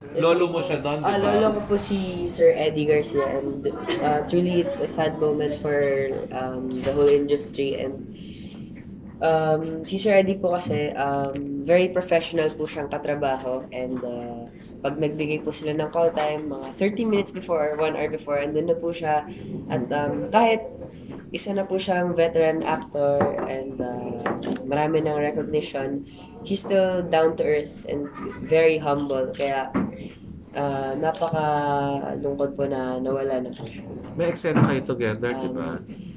Lolo mo siya doon, di ba? Lolo ko po si Sir Eddie Garcia, and truly it's a sad moment for the whole industry. And si Sir Eddie po kasi very professional po siyang katrabaho, and pag nagbigay po sila ng call time, mga 30 minutes before or 1 hour before, andun na po siya. At kahit isa na po siyang veteran actor and marami ng recognition, he's still down to earth and very humble. Kaya napaka-lungkot po na nawala na po siya. May eksena kayo together, di ba?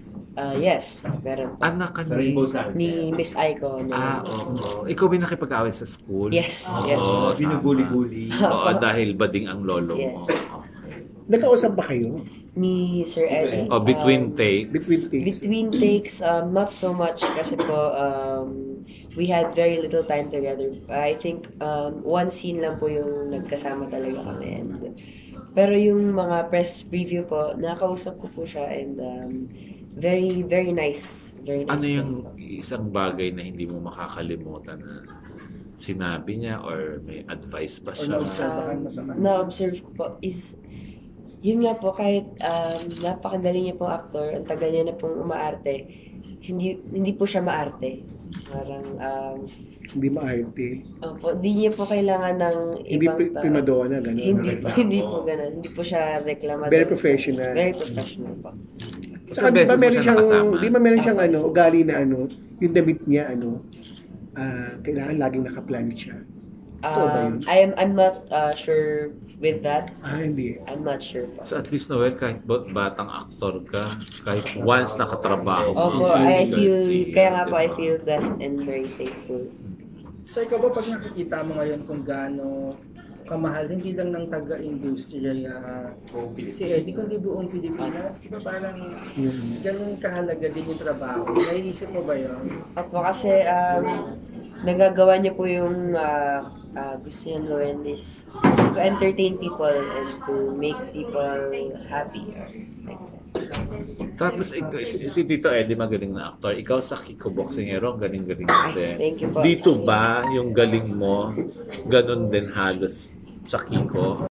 Yes, meron po. Anak ka Sa Rainbow Sunset. Ni Miss Aiko. Oo. Ikaw ba nakipag-away sa school? Yes, yes. Oo, Binubuli-buli. Oo, dahil bading ang lolo mo. Yes. Okay. Nagkausap ba kayo? Ni Sir Eddie. Oh, between takes. Between takes, not so much kasi po we had very little time together. I think one scene lang po yung nagkasama talaga kami. Pero yung mga press preview po, nakausap ko po siya, and very, very nice. Very nice. Ano yung isang bagay na hindi mo makakalimutan na sinabi niya or may advice ba siya? Na-observe ko po is, yun nga po, kahit napakagaling niya pong aktor, ang tagal niya na pong umaarte, hindi po siya maarte. Parang, Hindi maarte. opo, di niya po kailangan ng Hindi ibang tao. primadonna, gano'n. Hindi po ganun. Hindi po siya reklamador. Very professional. Very professional po. Saka di ba meron siyang ugali na yung damit niya kailangan laging nakaplan siya. Totoo ba yun? I'm not sure with that. Hindi. I'm not sure po. So at least, Noel, kahit batang aktor ka, kahit once nakatrabaho mo. Opo, kaya nga po, I diba? feel blessed and very thankful. So ikaw ba pag nakikita mo ngayon kung gaano kamahal, hindi lang ng taga-industriya si Eddie, kundi buong Pilipinas, di ba parang ganun kahalaga din yung trabaho? Naiisip mo ba yun? Opo, kasi nagagawa niya po yung gusto niya gawin is to entertain people and to make people happy. Like that. Tapos si Tito Eddie magaling na aktor. Ikaw sa Kiko Boxingero, galing-galing din. Thank you po. Dito ba yung galing mo, ganun din halos sa Kiko?